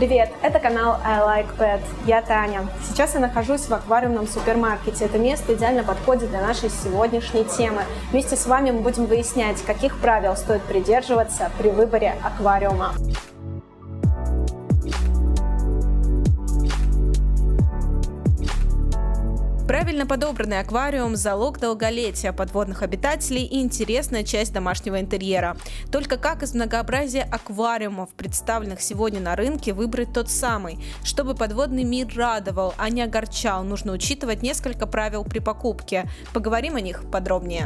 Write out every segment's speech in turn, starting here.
Привет, это канал I Like Pet. Я Таня. Сейчас я нахожусь в аквариумном супермаркете. Это место идеально подходит для нашей сегодняшней темы. Вместе с вами мы будем выяснять, каких правил стоит придерживаться при выборе аквариума. Правильно подобранный аквариум – залог долголетия подводных обитателей и интересная часть домашнего интерьера. Только как из многообразия аквариумов, представленных сегодня на рынке, выбрать тот самый? Чтобы подводный мир радовал, а не огорчал, нужно учитывать несколько правил при покупке. Поговорим о них подробнее.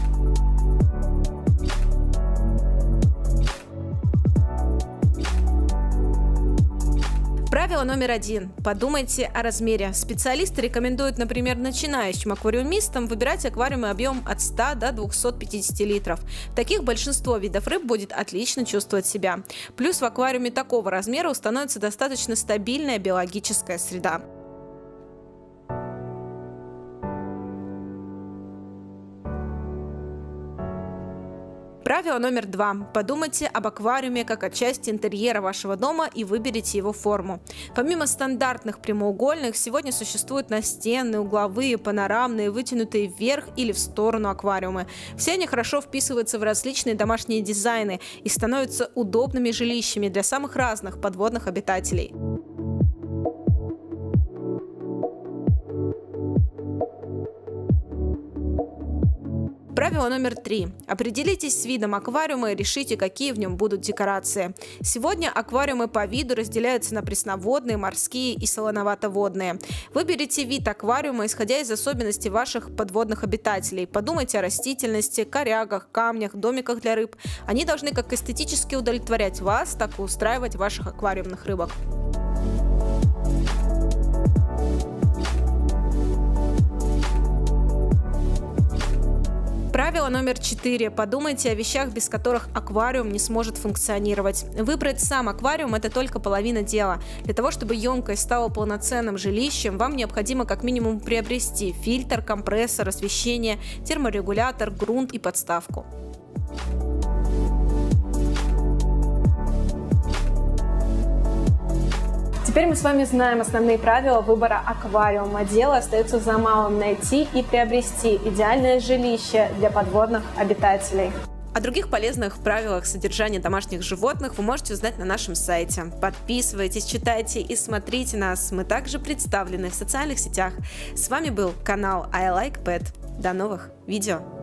Правило номер 1. Подумайте о размере. Специалисты рекомендуют, например, начинающим аквариумистам выбирать аквариумы объемом от 100 до 250 литров. В таких большинство видов рыб будет отлично чувствовать себя. Плюс в аквариуме такого размера установится достаточно стабильная биологическая среда. Правило номер 2. Подумайте об аквариуме как о части интерьера вашего дома и выберите его форму. Помимо стандартных прямоугольных, сегодня существуют настенные, угловые, панорамные, вытянутые вверх или в сторону аквариумы. Все они хорошо вписываются в различные домашние дизайны и становятся удобными жилищами для самых разных подводных обитателей. Правило номер 3. Определитесь с видом аквариума и решите, какие в нем будут декорации. Сегодня аквариумы по виду разделяются на пресноводные, морские и солоноватоводные. Выберите вид аквариума, исходя из особенностей ваших подводных обитателей. Подумайте о растительности, корягах, камнях, домиках для рыб. Они должны как эстетически удовлетворять вас, так и устраивать ваших аквариумных рыбок. Правило номер 4. Подумайте о вещах, без которых аквариум не сможет функционировать. Выбрать сам аквариум – это только половина дела. Для того, чтобы емкость стала полноценным жилищем, вам необходимо как минимум приобрести фильтр, компрессор, освещение, терморегулятор, грунт и подставку. Теперь мы с вами знаем основные правила выбора аквариума. Дело остается за малым – найти и приобрести идеальное жилище для подводных обитателей. О других полезных правилах содержания домашних животных вы можете узнать на нашем сайте. Подписывайтесь, читайте и смотрите нас. Мы также представлены в социальных сетях. С вами был канал I Like Pet. До новых видео!